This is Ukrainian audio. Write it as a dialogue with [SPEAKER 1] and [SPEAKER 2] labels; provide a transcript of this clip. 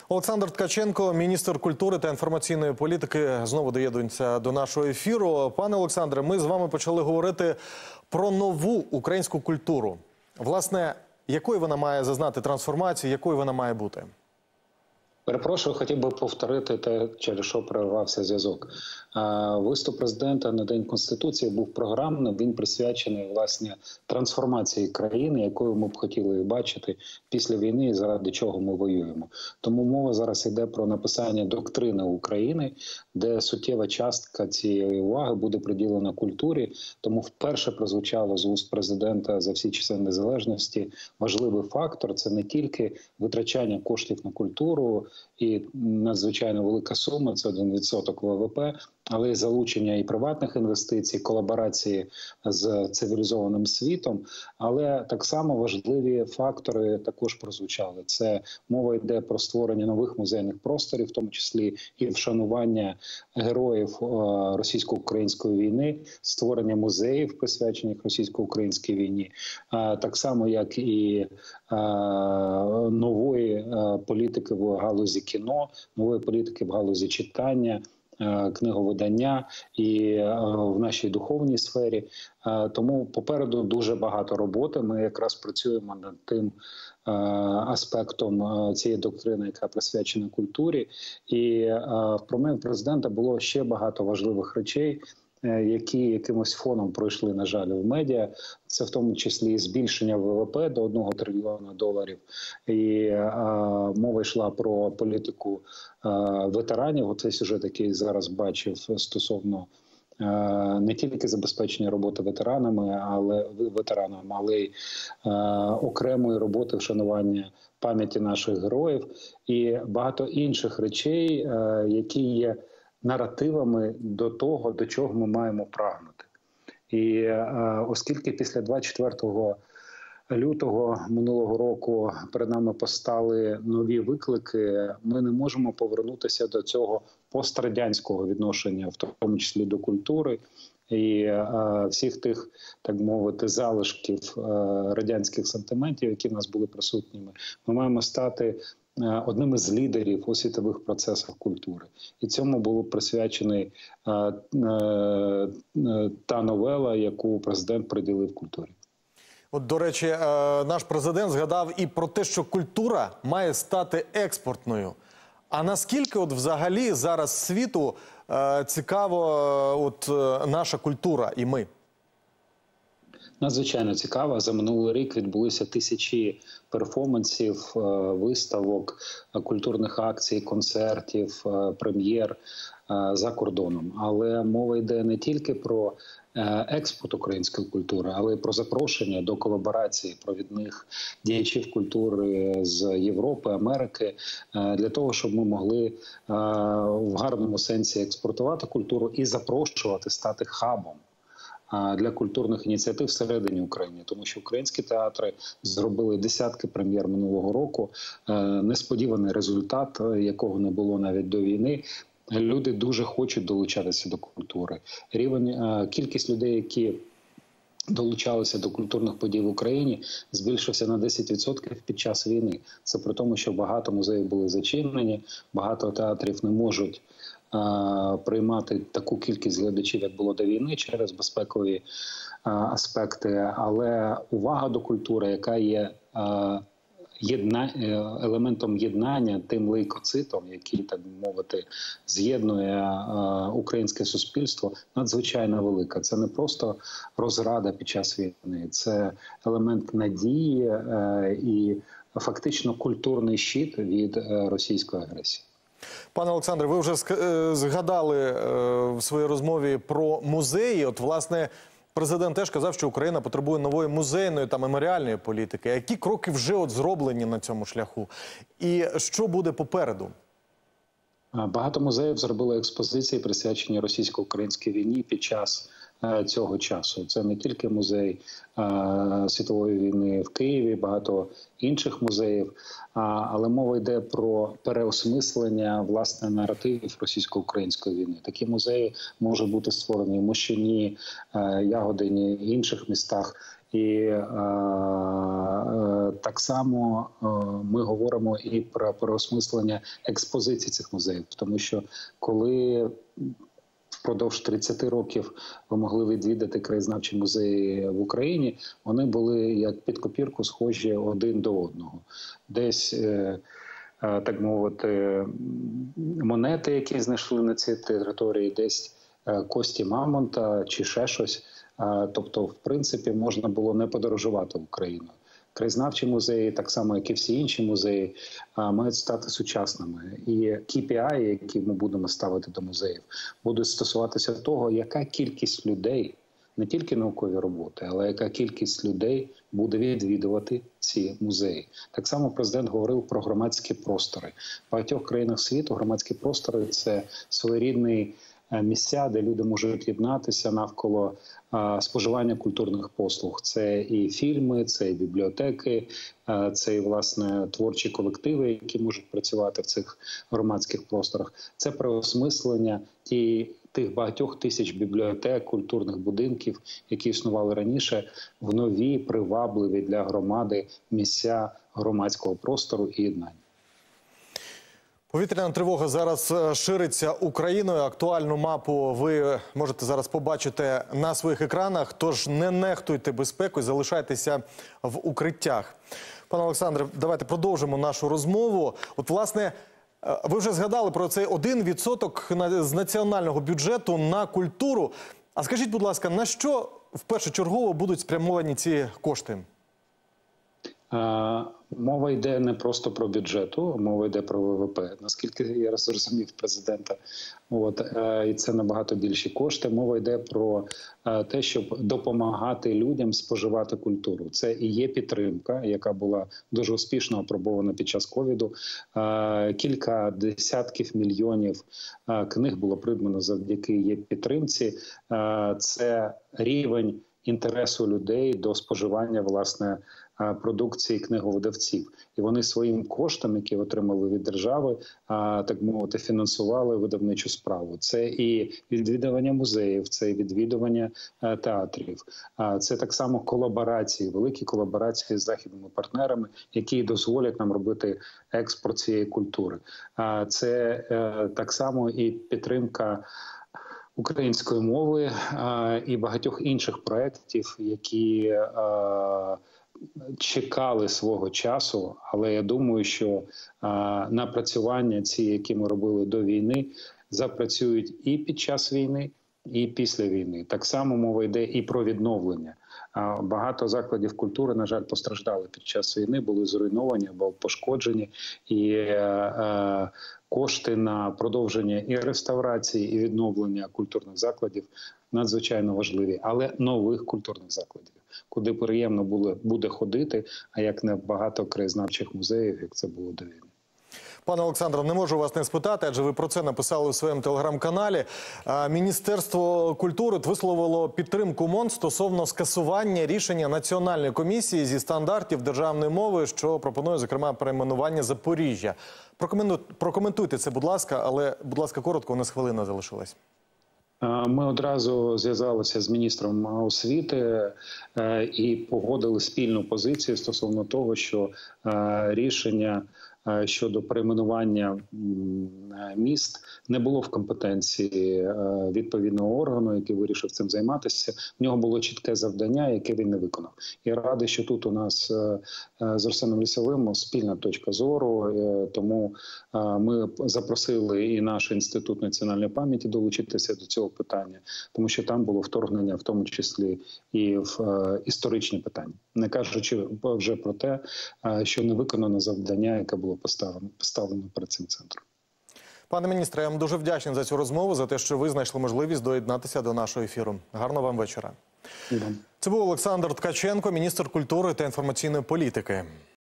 [SPEAKER 1] Олександр Ткаченко, міністр культури та інформаційної політики, знову доєднується до нашого ефіру. Пане Олександре, ми з вами почали говорити про нову українську культуру. Власне, якою вона має зазнати трансформацію, якою вона має бути?
[SPEAKER 2] Перепрошую, хотів би повторити те, через що перервався зв'язок. Виступ президента на День Конституції був програмним, він присвячений, власне, трансформації країни, якою ми б хотіли бачити після війни і заради чого ми воюємо. Тому мова зараз йде про написання доктрини України, де суттєва частка цієї уваги буде приділена культурі. Тому вперше прозвучало з уст президента за всі часи незалежності важливий фактор – це не тільки витрачання коштів на культуру, і надзвичайно велика сума, це 1% ВВП, але й залучення і приватних інвестицій, колаборації з цивілізованим світом. Але так само важливі фактори також прозвучали. Це мова йде про створення нових музейних просторів, в тому числі і вшанування героїв російсько-української війни, створення музеїв, присвячених російсько-українській війні, так само як і нової політики в галузі кіно, нової політики в галузі читання, книговидання і в нашій духовній сфері. Тому попереду дуже багато роботи. Ми якраз працюємо над тим аспектом цієї доктрини, яка присвячена культурі. І в промові президента було ще багато важливих речей, які якимось фоном пройшли, на жаль, в медіа. Це в тому числі збільшення ВВП до $1 трильйона. І мова йшла про політику ветеранів. Оцей сюжет, який зараз бачив стосовно не тільки забезпечення роботи ветеранами, але й окремої роботи вшанування пам'яті наших героїв і багато інших речей, які є наративами до того, до чого ми маємо прагнути. І оскільки після 24 лютого минулого року перед нами постали нові виклики, ми не можемо повернутися до цього пострадянського відношення, в тому числі до культури, і всіх тих, так мовити, залишків радянських сантиментів, які в нас були присутніми. Ми маємо стати одним із лідерів у світових процесах культури. І цьому було присвячений та новела, яку президент приділив культурі.
[SPEAKER 1] От, до речі, наш президент згадав і про те, що культура має стати експортною. А наскільки от взагалі зараз світу цікаво наша культура і ми?
[SPEAKER 2] Надзвичайно цікаво. За минулий рік відбулися тисячі перформансів, виставок, культурних акцій, концертів, прем'єр за кордоном. Але мова йде не тільки про експорт української культури, але й про запрошення до колаборації провідних діячів культури з Європи, Америки, для того, щоб ми могли в гарному сенсі експортувати культуру і запрошувати, стати хабом для культурних ініціатив всередині України. Тому що українські театри зробили десятки прем'єр минулого року. Несподіваний результат, якого не було навіть до війни. Люди дуже хочуть долучатися до культури. Кількість людей, які долучалися до культурних подій в Україні, збільшився на 10% під час війни. Це при тому, що багато музеїв були зачинені, багато театрів не можуть приймати таку кількість глядачів, як було до війни, через безпекові аспекти. Але увага до культури, яка є елементом єднання, тим лейкоцитом, який, так мовити, з'єднує українське суспільство, надзвичайно велика. Це не просто розрада під час війни, це елемент надії і фактично культурний щит від російської агресії.
[SPEAKER 1] Пане Олександре, ви вже згадали в своїй розмові про музеї. От, власне, президент теж казав, що Україна потребує нової музейної та меморіальної політики. Які кроки вже зроблені на цьому шляху? І що буде попереду?
[SPEAKER 2] Багато музеїв зробили експозиції, присвячені російсько-українській війні під час цього часу. Це не тільки музей світової війни в Києві, багато інших музеїв, але мова йде про переосмислення, власне, наративів російсько-української війни. Такі музеї можуть бути створені в Мощині, Ягодині, інших містах. І так само ми говоримо і про переосмислення експозиції цих музеїв, тому що коли впродовж 30 років ви могли відвідати краєзнавчі музеї в Україні, вони були як під копірку схожі один до одного. Десь, так мовити, монети, які знайшли на цій території, десь кості мамонта чи ще щось. Тобто, в принципі, можна було не подорожувати в Україну. Краєзнавчі музеї, так само, як і всі інші музеї, мають стати сучасними. І KPI, які ми будемо ставити до музеїв, будуть стосуватися того, яка кількість людей, не тільки наукові роботи, але яка кількість людей буде відвідувати ці музеї. Так само президент говорив про громадські простори. В багатьох країнах світу громадські простори – це своєрідний місця, де люди можуть єднатися навколо споживання культурних послуг. Це і фільми, це і бібліотеки, це і, власне, творчі колективи, які можуть працювати в цих громадських просторах. Це переосмислення тих багатьох тисяч бібліотек, культурних будинків, які існували раніше, в нові, привабливі для громади місця громадського простору і єднання.
[SPEAKER 1] Повітряна тривога зараз шириться Україною. Актуальну мапу ви можете зараз побачити на своїх екранах. Тож не нехтуйте безпекою, залишайтеся в укриттях. Пане Олександре, давайте продовжимо нашу розмову. От, власне, ви вже згадали про цей 1% з національного бюджету на культуру. А скажіть, будь ласка, на що впершочергово будуть спрямовані ці кошти?
[SPEAKER 2] Мова йде не просто про бюджету, мова йде про ВВП. Наскільки я зрозумів президента, і це набагато більші кошти. Мова йде про те, щоб допомагати людям споживати культуру. Це і є підтримка, яка була дуже успішно апробована під час ковіду. Кілька десятків мільйонів книг було придбано завдяки її підтримці. Це рівень інтересу людей до споживання, власне, продукції книговидавців. І вони своїм коштом, які отримали від держави, так мовити, фінансували видавничу справу. Це і відвідування музеїв, це і відвідування театрів. Це так само колаборації, великі колаборації з західними партнерами, які дозволять нам робити експорт цієї культури. Це так само і підтримка української мови і багатьох інших проєктів, які чекали свого часу, але я думаю, що напрацювання ці, які ми робили до війни, запрацюють і під час війни, і після війни. Так само мова йде і про відновлення. Багато закладів культури, на жаль, постраждали під час війни, були зруйновані або пошкоджені, і кошти на продовження і реставрації, і відновлення культурних закладів надзвичайно важливі, але нових культурних закладів, куди приємно буде ходити, а як не багато краєзнавчих музеїв, як це було до війни.
[SPEAKER 1] Пане Олександре, не можу вас не спитати, адже ви про це написали у своєму телеграм-каналі. Міністерство культури висловило підтримку МОН стосовно скасування рішення Національної комісії зі стандартів державної мови, що пропонує, зокрема, перейменування Запоріжжя. Прокоментуйте це, будь ласка, але, будь ласка, коротко, у нас хвилина залишилась.
[SPEAKER 2] Ми одразу зв'язалися з міністром освіти і погодили спільну позицію стосовно того, що рішення щодо перейменування міст не було в компетенції відповідного органу, який вирішив цим займатися. В нього було чітке завдання, яке він не виконав. Я радий, що тут у нас з Арсеном Лісовим спільна точка зору, тому ми запросили і наш Інститут національної пам'яті долучитися до цього питання, тому що там було вторгнення, в тому числі і в історичні питання. Не кажучи вже про те, що не виконано завдання, яке було поставлено перед цим центром.
[SPEAKER 1] Пане міністре, я вам дуже вдячний за цю розмову, за те, що ви знайшли можливість доєднатися до нашого ефіру. Гарного вам вечора. Це був Олександр Ткаченко, міністр культури та інформаційної політики.